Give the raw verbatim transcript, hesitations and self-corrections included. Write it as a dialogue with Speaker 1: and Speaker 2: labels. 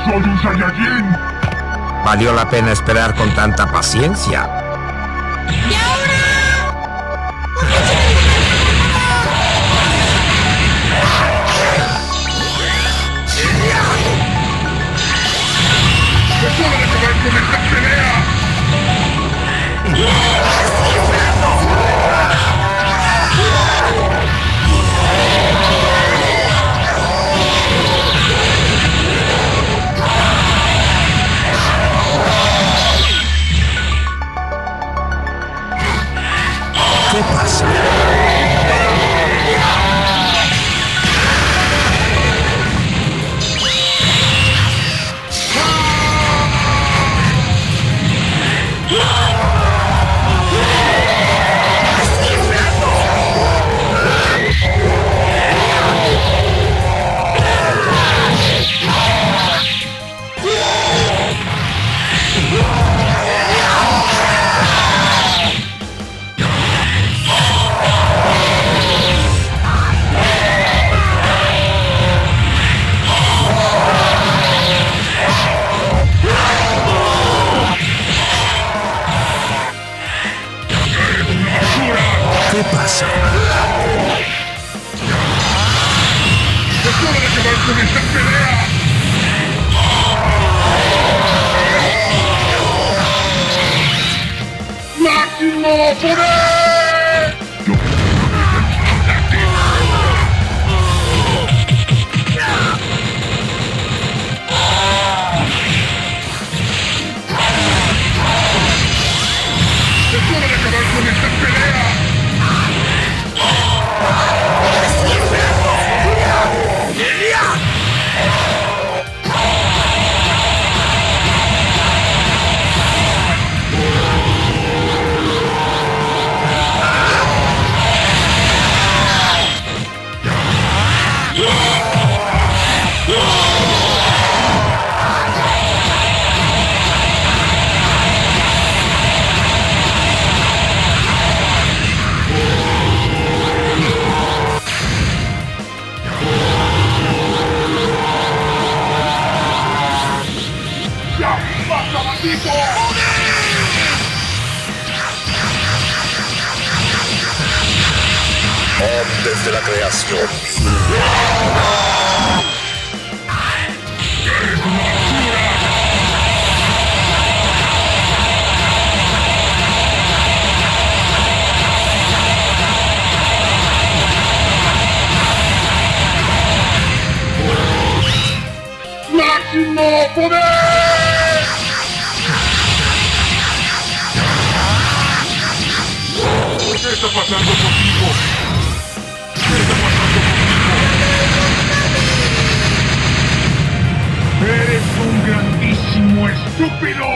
Speaker 1: ¡Soy un Saiyajin!
Speaker 2: Valió la pena esperar con tanta paciencia.
Speaker 3: ¡Y ahora!
Speaker 1: ¡Es hora de acabar con esta pelea!
Speaker 2: ¿Qué pasa? ¿Qué pasa?
Speaker 1: ¡Es hora de acabar con esta pelea! ¡Máximo poder! ¡Es hora de acabar con esta pelea! ¡Ya basta, maldito!
Speaker 2: Desde la creación.
Speaker 1: ¡Máximo poder! ¿Qué está pasando contigo? ¿Qué está pasando contigo? ¡Eres un grandísimo estúpido!